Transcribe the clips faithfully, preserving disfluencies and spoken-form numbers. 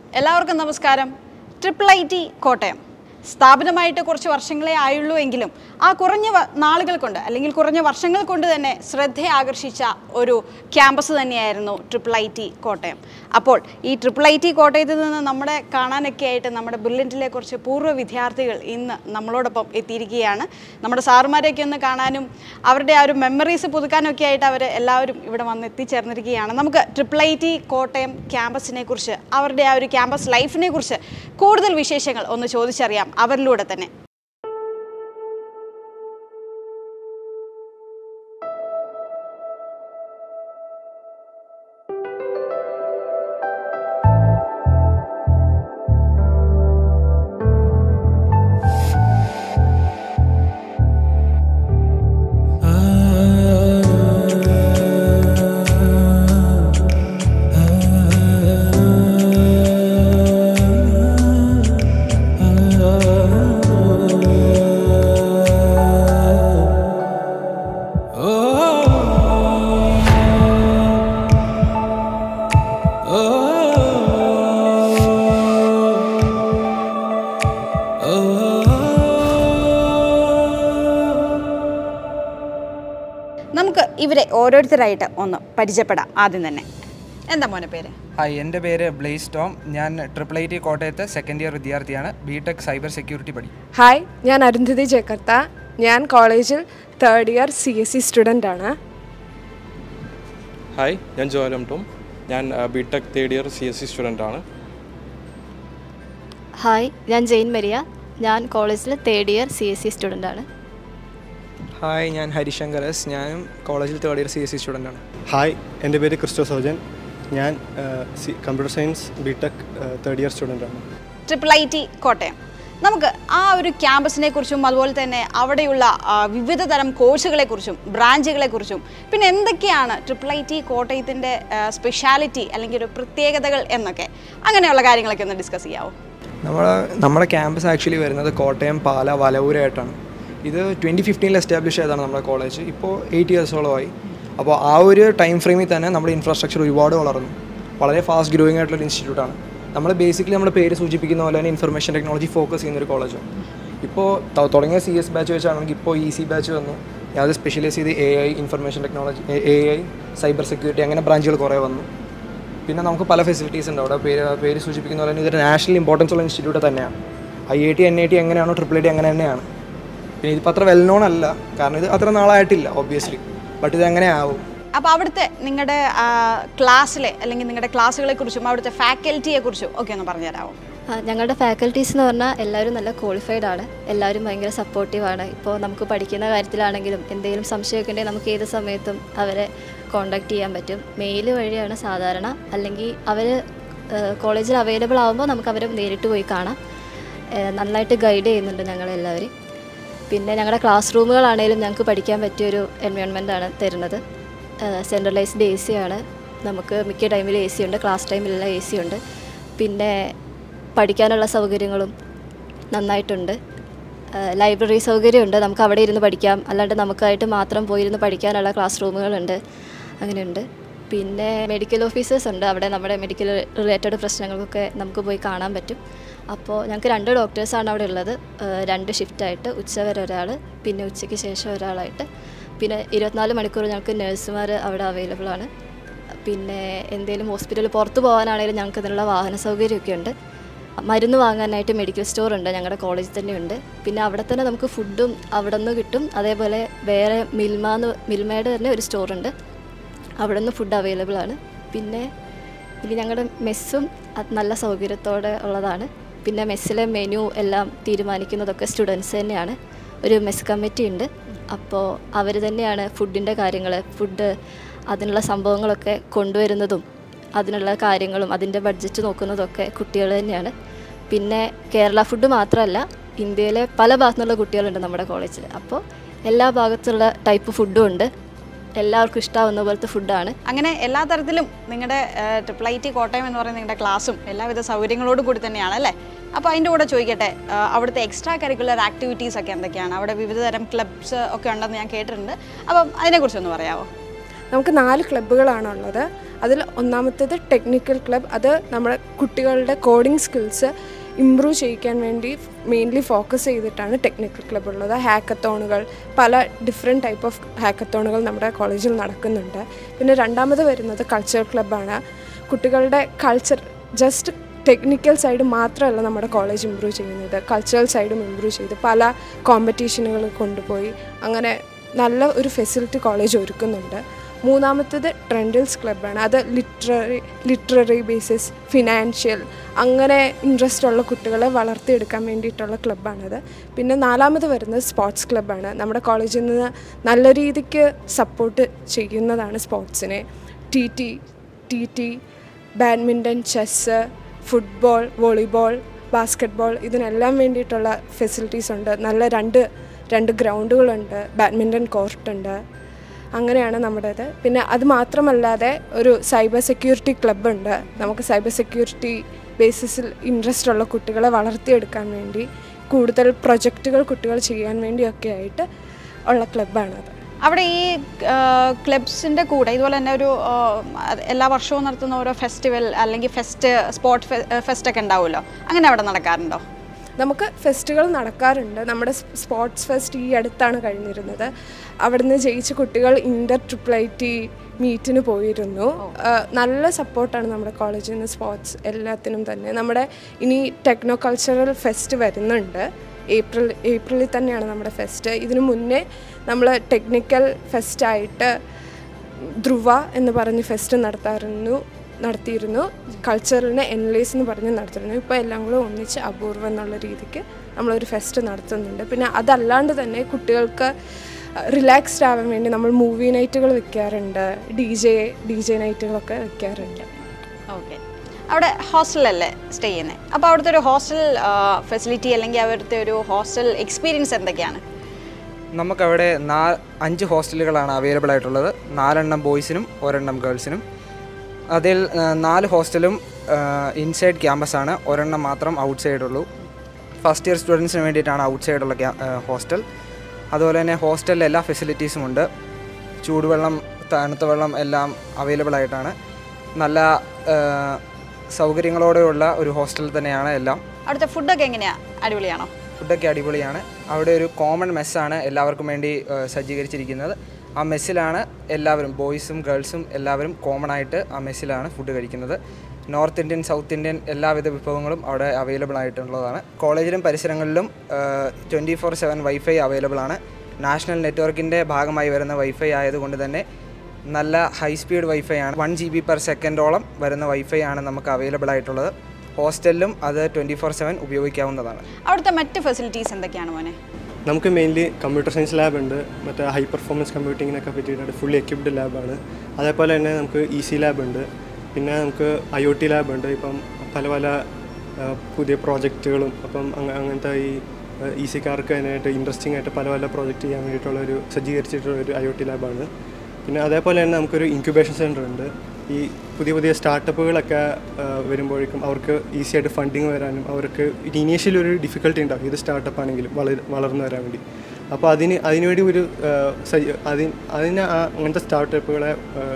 എല്ലാവർക്കും നമസ്കാരം. Triple I T Kottayam സ്ഥാപിതമായിട്ട് കുറച്ച് വർഷങ്ങളെ ആയുള്ളൂ എങ്കിലും ആ കുറഞ്ഞ നാളുകൾ കൊണ്ട് അല്ലെങ്കിൽ കുറഞ്ഞ വർഷങ്ങൾ കൊണ്ട് തന്നെ ശ്രദ്ധ ആകർഷിച്ച ഒരു ക്യാമ്പസ് തന്നെയായിരുന്നു ട്രിപ്പിൾ ഐ ടി കോട്ടയം. അപ്പോൾ ഈ ട്രിപ്പിൾ ഐ ടി കോട്ടയത്തിൽ നിന്ന് നമ്മുടെ കാണാനൊക്കെ ആയിട്ട് നമ്മുടെ ബ്രില്യൻറ്റിലെ കുറച്ച് പൂർവ്വ വിദ്യാർത്ഥികൾ ഇന്ന് നമ്മളോടൊപ്പം എത്തിയിരിക്കുകയാണ്. നമ്മുടെ സാറുമാരെയൊക്കെ ഒന്ന് കാണാനും അവരുടെ ആ ഒരു മെമ്മറീസ് പുതുക്കാനൊക്കെ ആയിട്ട് അവർ എല്ലാവരും ഇവിടെ വന്ന് എത്തിച്ചേർന്നിരിക്കുകയാണ്. നമുക്ക് ട്രിപ്പിൾ ഐ ടി കോട്ടയം ക്യാമ്പസിനെ കുറിച്ച്, അവരുടെ ആ ഒരു ക്യാമ്പസ് ലൈഫിനെ കുറിച്ച് കൂടുതൽ വിശേഷങ്ങൾ ഒന്ന് ചോദിച്ചറിയാം അവരിലൂടെ തന്നെ. നമുക്ക് ഇവരെ ഓരോരുത്തരായിട്ട് ഒന്ന് പരിചയപ്പെടാം. ആദ്യം തന്നെ എന്താ മോനെ പേര്? ഹായ്, എൻ്റെ പേര് ബ്ലേസ് ടോം. ഞാൻ ട്രിപ്പിൾ ഐ ടി കോട്ടയത്തെ സെക്കൻഡ് ഇയർ വിദ്യാർത്ഥിയാണ്. ബി ടെക് സൈബർ സെക്യൂരിറ്റി പഠി. ഹായ്, ഞാൻ അരുന്ധതി ജേക്കർത്ത. ഞാൻ കോളേജിൽ third year C S C student ആണ്. ഹായ്, ഞാൻ ജോലം ടോം. ഞാൻ B Tech third year C S C student ആണ്. ഹായ്, ഞാൻ ജെയിൻ മരിയ. ഞാൻ കോളേജിൽ third year C S C student ആണ്. ഹായ്, ഞാൻ ഹരിശങ്കർ എസ്. ഞാനും കോളേജിൽ third year C S C student ആണ്. ഹായ്, എൻ്റെ പേര് ക്രിസ്റ്റോ സോജൻ. ഞാൻ computer science B Tech third year student ആണ്. ട്രിപ്പിൾ ഐ ടി കോട്ടയം, നമുക്ക് ആ ഒരു ക്യാമ്പസിനെ കുറിച്ചും അതുപോലെ തന്നെ അവിടെയുള്ള വിവിധ തരം കോഴ്സുകളെക്കുറിച്ചും ബ്രാഞ്ചുകളെക്കുറിച്ചും പിന്നെ എന്തൊക്കെയാണ് ട്രിപ്പിൾ ഐ ടി കോട്ടയത്തിൻ്റെ സ്പെഷ്യാലിറ്റി അല്ലെങ്കിൽ ഒരു പ്രത്യേകതകൾ എന്നൊക്കെ അങ്ങനെയുള്ള കാര്യങ്ങളൊക്കെ ഒന്ന് ഡിസ്കസ് ചെയ്യാമോ? നമ്മളെ നമ്മുടെ ക്യാമ്പസ് ആക്ച്വലി വരുന്നത് കോട്ടയം, പാല, വലവൂരായിട്ടാണ്. ഇത് ട്വൻറ്റി ഫിഫ്റ്റീനിൽ എസ്റ്റാബ്ലിഷ് ചെയ്തതാണ് നമ്മുടെ കോളേജ്. ഇപ്പോൾ എയ്റ്റ് ഇയേഴ്സോളമായി. അപ്പോൾ ആ ഒരു ടൈം ഫ്രെയിമിൽ തന്നെ നമ്മുടെ ഇൻഫ്രാസ്ട്രക്ചർ ഒരുപാട് വളർന്നു. വളരെ ഫാസ്റ്റ് ഗ്രോയിങ് ആയിട്ടുള്ളൊരു ഇൻസ്റ്റിറ്റ്യൂട്ടാണ്. നമ്മൾ ബേസിക്കലി നമ്മുടെ പേര് സൂചിപ്പിക്കുന്ന പോലെ തന്നെ ഇൻഫർമേഷൻ ടെക്നോളജി ഫോക്കസ് ചെയ്യുന്നൊരു കോളേജാണ്. ഇപ്പോൾ തുടങ്ങിയ സി എസ് ബാച്ച് വെച്ചാണെങ്കിൽ ഇപ്പോൾ ഇ സി ബാച്ച് വന്നു. അത് സ്പെഷ്യലൈസ് ചെയ്ത് A I, information technology, A I, cyber security, അങ്ങനെ ബ്രാഞ്ചുകൾ കുറേ വന്നു. പിന്നെ നമുക്ക് പല ഫെസിലിറ്റീസ് ഉണ്ട് അവിടെ. പേര് പേര് സൂചിപ്പിക്കുന്ന പോലെ തന്നെ ഇതൊരു നാഷണൽ ഇമ്പോർട്ടൻസ് ഉള്ള ഇൻസ്റ്റിറ്റ്യൂട്ട് തന്നെയാണ്. I I T, N I T എങ്ങനെയാണോ ട്രിപ്പിൾ ഐ ടി അങ്ങനെ തന്നെയാണ്. പിന്നെ ഇതിപ്പോൾ അത്ര വെൽ നോൺ അല്ല, കാരണം ഇത് അത്ര നാളായിട്ടില്ല ഒബ്വിയസ്ലി. ബട്ട് ഇത് എങ്ങനെ ആവും? അപ്പോൾ അവിടുത്തെ നിങ്ങളുടെ ക്ലാസ്സിലെ അല്ലെങ്കിൽ നിങ്ങളുടെ ക്ലാസ്സുകളെ കുറിച്ചും അവിടുത്തെ ഫാക്കൽറ്റിയെ കുറിച്ചും ഒക്കെ ഒന്ന് പറഞ്ഞുതരാമോ? ഞങ്ങളുടെ ഫാക്കൽറ്റീസ് എന്ന് പറഞ്ഞാൽ എല്ലാവരും നല്ല ക്വാളിഫൈഡ് ആണ്. എല്ലാവരും ഭയങ്കര സപ്പോർട്ടീവാണ്. ഇപ്പോൾ നമുക്ക് പഠിക്കുന്ന കാര്യത്തിലാണെങ്കിലും എന്തെങ്കിലും സംശയമൊക്കെ ഉണ്ടെങ്കിൽ നമുക്ക് ഏത് സമയത്തും അവരെ കോൺടാക്റ്റ് ചെയ്യാൻ പറ്റും. മെയിൽ വഴിയാണ് സാധാരണ, അല്ലെങ്കിൽ അവർ കോളേജിൽ അവൈലബിൾ ആകുമ്പോൾ നമുക്ക് അവരെ നേരിട്ട് പോയി കാണാം. നന്നായിട്ട് ഗൈഡ് ചെയ്യുന്നുണ്ട് ഞങ്ങളെല്ലാവരും. പിന്നെ ഞങ്ങളുടെ ക്ലാസ് റൂമുകളാണെങ്കിലും ഞങ്ങൾക്ക് പഠിക്കാൻ പറ്റിയൊരു എൻവയോൺമെൻറ്റാണ് തരുന്നത്. സെൻട്രലൈസ്ഡ് എ സി ആണ്. നമുക്ക് മിക്ക ടൈമിൽ എ സി ഉണ്ട്, ക്ലാസ് ടൈമിലെല്ലാം എ സി ഉണ്ട്. പിന്നെ പഠിക്കാനുള്ള സൗകര്യങ്ങളും നന്നായിട്ടുണ്ട്. ലൈബ്രറി സൗകര്യമുണ്ട്, നമുക്ക് അവിടെ ഇരുന്ന് പഠിക്കാം. അല്ലാണ്ട് നമുക്കായിട്ട് മാത്രം പോയിരുന്ന് പഠിക്കാനുള്ള ക്ലാസ് റൂമുകളുണ്ട്, അങ്ങനെയുണ്ട്. പിന്നെ മെഡിക്കൽ ഓഫീസേഴ്സ് ഉണ്ട്. അവിടെ നമ്മുടെ മെഡിക്കൽ റിലേറ്റഡ് പ്രശ്നങ്ങൾക്കൊക്കെ നമുക്ക് പോയി കാണാൻ പറ്റും. അപ്പോൾ ഞങ്ങൾക്ക് രണ്ട് ഡോക്ടേഴ്സാണ് അവിടെ ഉള്ളത്. രണ്ട് ഷിഫ്റ്റായിട്ട്, ഉച്ചവരെ ഒരാൾ, പിന്നെ ഉച്ചയ്ക്ക് ശേഷം ഒരാളായിട്ട്. പിന്നെ ഇരുപത്തിനാല് മണിക്കൂർ ഞങ്ങൾക്ക് നഴ്സുമാർ അവിടെ അവൈലബിൾ ആണ്. പിന്നെ എന്തെങ്കിലും ഹോസ്പിറ്റലിൽ പുറത്ത് പോകാനാണെങ്കിലും ഞങ്ങൾക്ക് ഇതിനുള്ള വാഹന സൗകര്യമൊക്കെ ഉണ്ട്. മരുന്ന് വാങ്ങാനായിട്ട് മെഡിക്കൽ സ്റ്റോർ ഉണ്ട്, ഞങ്ങളുടെ കോളേജിൽ തന്നെ ഉണ്ട്. പിന്നെ അവിടെ തന്നെ നമുക്ക് ഫുഡും അവിടെ നിന്ന് കിട്ടും. അതേപോലെ വേറെ മിൽമ എന്ന് മിൽമയുടെ തന്നെ ഒരു സ്റ്റോറുണ്ട്, അവിടെ നിന്ന് ഫുഡ് അവൈലബിൾ ആണ്. പിന്നെ ഇനി ഞങ്ങളുടെ മെസ്സും നല്ല സൗകര്യത്തോടെ ഉള്ളതാണ്. പിന്നെ മെസ്സിലെ മെനു എല്ലാം തീരുമാനിക്കുന്നതൊക്കെ സ്റ്റുഡൻസ് തന്നെയാണ്. ഒരു മെസ് കമ്മിറ്റി ഉണ്ട്, അപ്പോൾ അവർ തന്നെയാണ് ഫുഡിൻ്റെ കാര്യങ്ങൾ, ഫുഡ് അതിനുള്ള സംഭവങ്ങളൊക്കെ കൊണ്ടുവരുന്നതും അതിനുള്ള കാര്യങ്ങളും അതിൻ്റെ ബഡ്ജറ്റ് നോക്കുന്നതൊക്കെ കുട്ടികൾ തന്നെയാണ്. പിന്നെ കേരള ഫുഡ് മാത്രമല്ല, ഇന്ത്യയിലെ പല ഭാഗത്തുനിന്നുള്ള കുട്ടികളുണ്ട് നമ്മുടെ കോളേജിൽ. അപ്പോൾ എല്ലാ ഭാഗത്തുള്ള ടൈപ്പ് ഫുഡും ഉണ്ട്. എല്ലാവർക്കും ഇഷ്ടമാവുന്ന പോലത്തെ ഫുഡാണ്. അങ്ങനെ എല്ലാ തരത്തിലും നിങ്ങളുടെ ട്രിപ്പിൾ ഐ ടി കോട്ടയം എന്ന് പറയുന്ന നിങ്ങളുടെ ക്ലാസ്സും എല്ലാവിധ സൗകര്യങ്ങളോടും കൂടി തന്നെയാണ് അല്ലേ? അപ്പോൾ അതിൻ്റെ കൂടെ ചോദിക്കട്ടെ, അവിടുത്തെ എക്സ്ട്രാ കരിക്കുലർ ആക്ടിവിറ്റീസ് ഒക്കെ എന്തൊക്കെയാണ്? അവിടെ വിവിധ തരം ക്ലബ്സ് ഒക്കെ ഉണ്ടെന്ന് ഞാൻ കേട്ടിട്ടുണ്ട്. അപ്പം അതിനെക്കുറിച്ചൊന്ന് പറയാമോ? നമുക്ക് നാല് ക്ലബ്ബുകളാണുള്ളത്. അതിൽ ഒന്നാമത്തേത് ടെക്നിക്കൽ ക്ലബ്ബ്. അത് നമ്മുടെ കുട്ടികളുടെ കോഡിംഗ് സ്കിൽസ് ഇമ്പ്രൂവ് ചെയ്യിക്കാൻ വേണ്ടി മെയിൻലി ഫോക്കസ് ചെയ്തിട്ടാണ് ടെക്നിക്കൽ ക്ലബ്ബ് ഉള്ളത്. ഹാക്കത്തോണുകൾ, പല ഡിഫറെൻറ്റ് ടൈപ്പ് ഓഫ് ഹാക്കത്തോണുകൾ നമ്മുടെ കോളേജിൽ നടക്കുന്നുണ്ട്. പിന്നെ രണ്ടാമത് വരുന്നത് കൾച്ചർ ക്ലബ്ബാണ്. കുട്ടികളുടെ കൾച്ചർ ജസ്റ്റ് ടെക്നിക്കൽ സൈഡ് മാത്രമല്ല നമ്മുടെ കോളേജ് ഇമ്പ്രൂവ് ചെയ്യുന്നത്, കൾച്ചറൽ സൈഡും ഇമ്പ്രൂവ് ചെയ്ത് പല കോമ്പറ്റീഷനുകൾ കൊണ്ടുപോയി അങ്ങനെ നല്ല ഒരു ഫെസിലിറ്റി കോളേജ് ഒരുക്കുന്നുണ്ട്. മൂന്നാമത്തേത് ട്രെൻഡിൽസ് ക്ലബ്ബാണ്. അത് ലിറ്റററി ലിറ്റററി ബേസിസ്, ഫിനാൻഷ്യൽ, അങ്ങനെ ഇൻട്രസ്റ്റ് ഉള്ള കുട്ടികളെ വളർത്തിയെടുക്കാൻ വേണ്ടിയിട്ടുള്ള ക്ലബ്ബാണത്. പിന്നെ നാലാമത് വരുന്നത് സ്പോർട്സ് ക്ലബ്ബാണ്. നമ്മുടെ കോളേജിൽ നിന്ന് നല്ല രീതിക്ക് സപ്പോർട്ട് ചെയ്യുന്നതാണ് സ്പോർട്സിനെ. T T T T badminton, chess, football, volleyball, basketball, ഇതിനെല്ലാം വേണ്ടിയിട്ടുള്ള ഫെസിലിറ്റീസ് ഉണ്ട്. നല്ല രണ്ട് രണ്ട് ഗ്രൗണ്ടുകളുണ്ട്, ബാഡ്മിൻ്റൺ കോർട്ടുണ്ട്. അങ്ങനെയാണ് നമ്മുടേത്. പിന്നെ അത് മാത്രമല്ലാതെ ഒരു സൈബർ സെക്യൂരിറ്റി ക്ലബ്ബുണ്ട്. നമുക്ക് സൈബർ സെക്യൂരിറ്റി ബേസിസിൽ ഇൻട്രസ്റ്റ് ഉള്ള കുട്ടികളെ വളർത്തിയെടുക്കാൻ വേണ്ടി കൂടുതൽ പ്രൊജക്റ്റുകൾ കുട്ടികൾ ചെയ്യാൻ വേണ്ടിയൊക്കെ ആയിട്ട് ഉള്ള ക്ലബ്ബാണത്. അവിടെ ഈ ക്ലബ്സിൻ്റെ കൂടെ ഇതുപോലെ തന്നെ ഒരു എല്ലാ വർഷവും നടത്തുന്ന ഓരോ ഫെസ്റ്റിവൽ അല്ലെങ്കിൽ ഫെസ്റ്റ് സ്പോർട്ട് ഫെസ്റ്റ് ഒക്കെ ഉണ്ടാവുമല്ലോ, അങ്ങനെ അവിടെ നടക്കാറുണ്ടോ? നമുക്ക് ഫെസ്റ്റുകൾ നടക്കാറുണ്ട്. നമ്മുടെ സ്പോർട്സ് ഫെസ്റ്റ് ഈ അടുത്താണ് കഴിഞ്ഞിരുന്നത്. അവിടുന്ന് ജയിച്ച കുട്ടികൾ ഇൻ്റർ ട്രിപ്പിൾ ഐ ടി മീറ്റിന് പോയിരുന്നു. നല്ല സപ്പോർട്ടാണ് നമ്മുടെ കോളേജിൽ നിന്ന് സ്പോർട്സ് എല്ലാത്തിനും തന്നെ. നമ്മുടെ ഇനി ടെക്നോ കൾച്ചറൽ ഫെസ്റ്റ് വരുന്നുണ്ട്. ഏപ്രിൽ ഏപ്രിലിൽ തന്നെയാണ് നമ്മുടെ ഫെസ്റ്റ്. ഇതിനു മുന്നേ നമ്മൾ ടെക്നിക്കൽ ഫെസ്റ്റായിട്ട് ധ്രുവ എന്ന് പറഞ്ഞ് ഫെസ്റ്റ് നടത്താറുന്നു നടത്തിയിരുന്നു കൾച്ചറിനെ എൻലേസ് എന്ന് പറഞ്ഞ് നടത്തിയിരുന്നു. ഇപ്പോൾ എല്ലാം കൂടെ ഒന്നിച്ച് അപൂർവം എന്നുള്ള രീതിക്ക് നമ്മളൊരു ഫെസ്റ്റ് നടത്തുന്നുണ്ട്. പിന്നെ അതല്ലാണ്ട് തന്നെ കുട്ടികൾക്ക് റിലാക്സ്ഡ് ആവാൻ വേണ്ടി നമ്മൾ മൂവി നൈറ്റുകൾ വെക്കാറുണ്ട്, ഡി ജെ ഡി ജെ നൈറ്റുകളൊക്കെ വെക്കാറുണ്ട്. ഓക്കെ, അവിടെ ഹോസ്റ്റലല്ലേ സ്റ്റേ ചെയ്യുന്നത്? അപ്പോൾ അവിടുത്തെ ഒരു ഹോസ്റ്റൽ ഫെസിലിറ്റി അല്ലെങ്കിൽ അവിടുത്തെ ഒരു ഹോസ്റ്റൽ എക്സ്പീരിയൻസ് എന്തൊക്കെയാണ്? നമുക്കവിടെ നാ അഞ്ച് ഹോസ്റ്റലുകളാണ് അവൈലബിൾ ആയിട്ടുള്ളത്. നാലെണ്ണം ബോയ്സിനും ഒരെണ്ണം ഗേൾസിനും. അതിൽ നാല് ഹോസ്റ്റലും ഇൻസൈഡ് ക്യാമ്പസാണ്, ഒരെണ്ണം മാത്രം ഔട്ട് സൈഡുള്ളൂ. ഫസ്റ്റ് ഇയർ സ്റ്റുഡൻസിന് വേണ്ടിയിട്ടാണ് ഔട്ട് സൈഡുള്ള ഹോസ്റ്റൽ. അതുപോലെ തന്നെ ഹോസ്റ്റലിൽ എല്ലാ ഫെസിലിറ്റീസും ഉണ്ട്. ചൂടുവെള്ളം, തണുത്ത വെള്ളം എല്ലാം അവൈലബിൾ ആയിട്ടാണ്. നല്ല സൗകര്യങ്ങളോടെയുള്ള ഒരു ഹോസ്റ്റൽ തന്നെയാണ് എല്ലാം. അവിടുത്തെ ഫുഡൊക്കെ എങ്ങനെയാണ്? അടിപൊളിയാണോ? ഫുഡൊക്കെ അടിപൊളിയാണ്. അവിടെ ഒരു കോമൺ മെസ്സാണ് എല്ലാവർക്കും വേണ്ടി സജ്ജീകരിച്ചിരിക്കുന്നത്. ആ മെസ്സിലാണ് എല്ലാവരും, ബോയ്സും ഗേൾസും എല്ലാവരും കോമൺ ആയിട്ട് ആ മെസ്സിലാണ് ഫുഡ് കഴിക്കുന്നത്. നോർത്ത് ഇന്ത്യൻ, സൗത്ത് ഇന്ത്യൻ എല്ലാവിധ വിഭവങ്ങളും അവിടെ അവൈലബിൾ ആയിട്ടുള്ളതാണ്. കോളേജിലും പരിസരങ്ങളിലും twenty four seven wifi available ആണ്. നാഷണൽ നെറ്റ്വർക്കിൻ്റെ ഭാഗമായി വരുന്ന വൈഫൈ ആയതുകൊണ്ട് തന്നെ നല്ല ഹൈ സ്പീഡ് വൈഫൈ ആണ്. വൺ ജി ബി പെർ സെക്കൻഡോളം വരുന്ന വൈഫൈ ആണ് നമുക്ക് അവൈലബിൾ ആയിട്ടുള്ളത്. ഹോസ്റ്റലിലും അത് ട്വൻറ്റി ഫോർ സെവൻ ഉപയോഗിക്കാവുന്നതാണ്. അവിടുത്തെ മറ്റ് ഫെസിലിറ്റീസ് എന്തൊക്കെയാണ് മോനെ? നമുക്ക് മെയിൻലി കമ്പ്യൂട്ടർ സയൻസ് ലാബ് ഉണ്ട്. മറ്റേ ഹൈ പെർഫോമൻസ് കമ്പ്യൂട്ടിങ്ങിനൊക്കെ പറ്റിയിട്ട് ഫുള്ളി എക്യുപ്ഡ് ലാബാണ്. അതേപോലെ തന്നെ നമുക്ക് ഇ സി ലാബ് ഉണ്ട്. പിന്നെ നമുക്ക് ഐ ഒ ടി ലാബ് ഉണ്ട്. ഇപ്പം പല പല പുതിയ പ്രോജക്റ്റുകളും അപ്പം അങ്ങനത്തെ ഈ ഇ സിക്കാർക്ക് അതിനായിട്ട് ഇൻട്രസ്റ്റിംഗ് ആയിട്ട് പല പല പ്രോജക്റ്റ് ചെയ്യാൻ വേണ്ടിയിട്ടുള്ളൊരു സജ്ജീകരിച്ചിട്ടുള്ളൊരു ഐ ഒ ടി ലാബാണ്. പിന്നെ അതേപോലെ തന്നെ നമുക്കൊരു ഇൻക്യുബേഷൻ സെൻറ്റർ ഉണ്ട്. ഈ പുതിയ പുതിയ സ്റ്റാർട്ടപ്പുകളൊക്കെ വരുമ്പോഴേക്കും അവർക്ക് ഈസി ആയിട്ട് ഫണ്ടിങ് വരാനും അവർക്ക് ഇനീഷ്യലി ഒരു ഡിഫിക്കൽട്ടി ഉണ്ടാകും ഇത് സ്റ്റാർട്ടപ്പ് ആണെങ്കിലും വള വളർന്നു വരാൻ വേണ്ടി. അപ്പോൾ അതിന് അതിനുവേണ്ടി ഒരു അതിന് അതിന് അങ്ങനത്തെ സ്റ്റാർട്ടപ്പുകളെ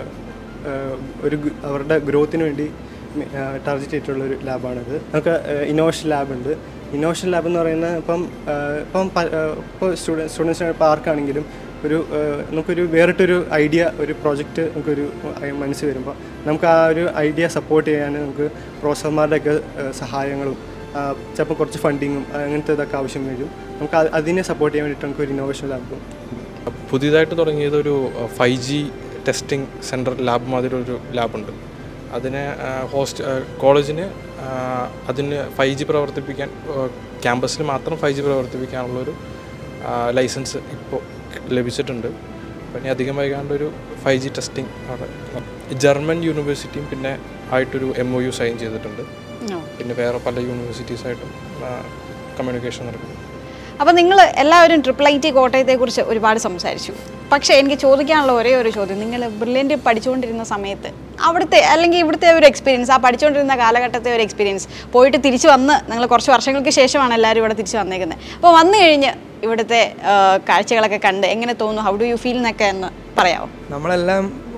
ഒരു അവരുടെ ഗ്രോത്തിന് വേണ്ടി ടാർഗറ്റ് ചെയ്തിട്ടുള്ളൊരു ലാബാണിത്. നമുക്ക് ഇന്നോവേഷൻ ലാബുണ്ട്. ഇന്നോവേഷൻ ലാബ് എന്ന് പറയുന്നത് ഇപ്പം ഇപ്പം ഇപ്പോൾ സ്റ്റുഡൻസ് സ്റ്റുഡൻസിന് ഇപ്പോൾ ആർക്കാണെങ്കിലും ഒരു നമുക്കൊരു വേറിട്ടൊരു ഐഡിയ, ഒരു പ്രോജക്റ്റ് നമുക്കൊരു മനസ്സിൽ വരുമ്പോൾ നമുക്ക് ആ ഒരു ഐഡിയ സപ്പോർട്ട് ചെയ്യാൻ നമുക്ക് പ്രൊഫസർമാരുടെയൊക്കെ സഹായങ്ങളും ചിലപ്പോൾ കുറച്ച് ഫണ്ടിങ്ങും അങ്ങനത്തെ ഇതൊക്കെ ആവശ്യം വരും. നമുക്ക് അതിനെ സപ്പോർട്ട് ചെയ്യാൻ വേണ്ടിയിട്ട് നമുക്ക് ഒരു ഇന്നോവേഷൻ ലാബും. പുതിയതായിട്ട് തുടങ്ങിയത് ഒരു five G testing centre lab മാതിരി ഒരു ലാബുണ്ട്. അതിന് ഹോസ്റ്റ് കോളേജിന് അതിന് ഫൈവ് ജി പ്രവർത്തിപ്പിക്കാൻ ക്യാമ്പസിൽ മാത്രം ഫൈവ് ജി പ്രവർത്തിപ്പിക്കാനുള്ളൊരു ലൈസൻസ് ഇപ്പോൾ ലഭിച്ചിട്ടുണ്ട്. പിന്നെ അധികം വൈകാണ്ടൊരു ഫൈവ് ജി ടെസ്റ്റിംഗ് അവിടെ ജർമ്മൻ യൂണിവേഴ്സിറ്റിയും പിന്നെ ആയിട്ടൊരു എം ഒ യു സൈൻ ചെയ്തിട്ടുണ്ട്. പിന്നെ വേറെ പല യൂണിവേഴ്സിറ്റീസായിട്ടും കമ്മ്യൂണിക്കേഷൻ നടക്കുന്നു. അപ്പോൾ നിങ്ങൾ എല്ലാവരും ട്രിപ്പിൾ ഐ ടി കോട്ടയത്തെക്കുറിച്ച് ഒരുപാട് സംസാരിച്ചു. പക്ഷേ എനിക്ക് ചോദിക്കാനുള്ള ഒരേ ഒരു ചോദ്യം, നിങ്ങൾ ബ്രില്യൻ്റ് പഠിച്ചുകൊണ്ടിരുന്ന സമയത്ത് അവിടുത്തെ അല്ലെങ്കിൽ ഇവിടുത്തെ ഒരു എക്സ്പീരിയൻസ്, ആ പഠിച്ചുകൊണ്ടിരുന്ന കാലഘട്ടത്തെ ഒരു എക്സ്പീരിയൻസ്, പോയിട്ട് തിരിച്ച് വന്ന് നിങ്ങൾ കുറച്ച് വർഷങ്ങൾക്ക് ശേഷമാണ് എല്ലാവരും ഇവിടെ തിരിച്ച് വന്നേക്കുന്നത്. അപ്പോൾ വന്നു കഴിഞ്ഞ് ഇവിടുത്തെ കാഴ്ചകളൊക്കെ കണ്ട് എങ്ങനെ തോന്നുന്നു, ഹൗ ഡു യു ഫീൽ എന്നൊക്കെ എന്ന് പറയാമോ? നമ്മളെല്ലാം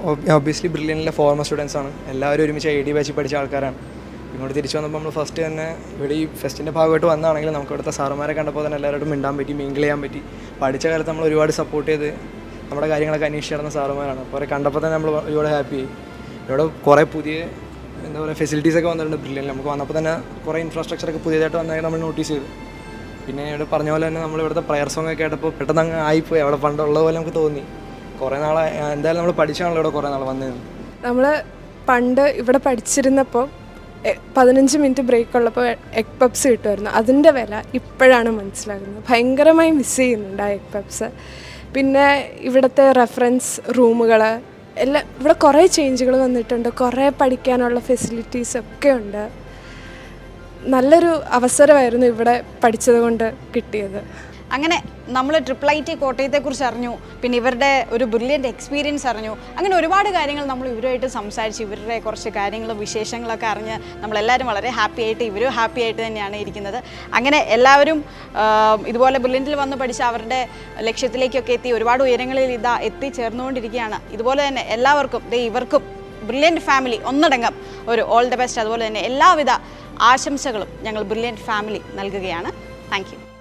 ഒബ്വിയസ്ലി ബ്രില്യൻറ്റിലെ ഫോർമർ സ്റ്റുഡൻസ് ആണ്. എല്ലാവരും ഒരുമിച്ച് എ ഡി ബാച്ചിൽ പഠിച്ച ആൾക്കാരാണ്. ഇങ്ങോട്ട് തിരിച്ചു വന്നപ്പോൾ നമ്മൾ ഫസ്റ്റ് തന്നെ ഇവിടെ ഈ ഫെസ്റ്റിൻ്റെ ഭാഗമായിട്ട് വന്നതാണെങ്കിലും നമുക്ക് ഇവിടുത്തെ സാറുമാരെ കണ്ടപ്പോൾ തന്നെ എല്ലാവരോടും മിണ്ടാൻ പറ്റി, മിങ്കിൾ ചെയ്യാൻ പറ്റി. പഠിച്ച കാലത്ത് നമ്മൾ ഒരുപാട് സപ്പോർട്ട് ചെയ്ത് നമ്മുടെ കാര്യങ്ങളൊക്കെ അന്വേഷിച്ച് നടന്ന സാറുമാരാണ്. അപ്പോൾ അവരെ കണ്ടപ്പോൾ തന്നെ നമ്മൾ ഒരുപാട് ഹാപ്പിയായി. ഇവിടെ കുറേ പുതിയ എന്താ പറയുക ഫെസിലിറ്റീസൊക്കെ വന്നിട്ടുണ്ട് ബ്രില്യൻറ്റിൽ. നമുക്ക് വന്നപ്പോൾ തന്നെ കുറേ ഇൻഫ്രാസ്ട്രക്ചറൊക്കെ പുതിയതായിട്ട് വന്നതായി നമ്മൾ നോട്ടീസ് ചെയ്തു. പിന്നെ ഇവിടെ പറഞ്ഞ പോലെ തന്നെ നമ്മൾ ഇവിടുത്തെ പ്രയർ സോങ് ഒക്കെ കേട്ടപ്പോൾ പെട്ടെന്ന് അങ്ങ് ആയിപ്പോയി. അവിടെ പണ്ടുള്ളത് പോലെ നമുക്ക് തോന്നി. കുറേ നാളെ എന്തായാലും നമ്മൾ പഠിച്ചാണല്ലോ ഇവിടെ കുറേ നാൾ വന്നത്. നമ്മൾ പണ്ട് ഇവിടെ പഠിച്ചിരുന്നപ്പോൾ പതിനഞ്ച് മിനിറ്റ് ബ്രേക്ക് ഉള്ളപ്പോൾ എഗ് പപ്സ് കിട്ടുമായിരുന്നു. അതിൻ്റെ വില ഇപ്പോഴാണ് മനസ്സിലാകുന്നത്. ഭയങ്കരമായി മിസ് ചെയ്യുന്നുണ്ട് ആ എഗ് പപ്സ്. പിന്നെ ഇവിടുത്തെ റെഫറൻസ് റൂമുകൾ എല്ലാം ഇവിടെ കുറേ ചേഞ്ചുകൾ വന്നിട്ടുണ്ട്. കുറേ പഠിക്കാനുള്ള ഫെസിലിറ്റീസ് ഒക്കെ ഉണ്ട്. നല്ലൊരു അവസരമായിരുന്നു ഇവിടെ പഠിച്ചത് കൊണ്ട് കിട്ടിയത്. അങ്ങനെ നമ്മൾ ട്രിപ്പിൾ ഐ ടി കോട്ടയത്തെക്കുറിച്ച് അറിഞ്ഞു, പിന്നെ ഇവരുടെ ഒരു ബ്രില്യൻ്റ് എക്സ്പീരിയൻസ് അറിഞ്ഞു. അങ്ങനെ ഒരുപാട് കാര്യങ്ങൾ നമ്മൾ ഇവരുമായിട്ട് സംസാരിച്ച് ഇവരുടെ കുറച്ച് കാര്യങ്ങളും വിശേഷങ്ങളൊക്കെ അറിഞ്ഞ് നമ്മളെല്ലാവരും വളരെ ഹാപ്പി ആയിട്ട് ഇവരും ഹാപ്പി ആയിട്ട് തന്നെയാണ് ഇരിക്കുന്നത്. അങ്ങനെ എല്ലാവരും ഇതുപോലെ ബ്രില്യൻറ്റിൽ വന്ന് പഠിച്ച് അവരുടെ ലക്ഷ്യത്തിലേക്കൊക്കെ എത്തി ഒരുപാട് ഉയരങ്ങളിൽ ഇതാ എത്തിച്ചേർന്നുകൊണ്ടിരിക്കുകയാണ്. ഇതുപോലെ തന്നെ എല്ലാവർക്കും ദേ ഇവർക്കും ബ്രില്യൻറ്റ് ഫാമിലി ഒന്നടങ്കം ഒരു ഓൾ ദ ബെസ്റ്റ്, അതുപോലെ തന്നെ എല്ലാവിധ ആശംസകളും ഞങ്ങൾ ബ്രില്യൻറ്റ് ഫാമിലി നൽകുകയാണ്. Thank U.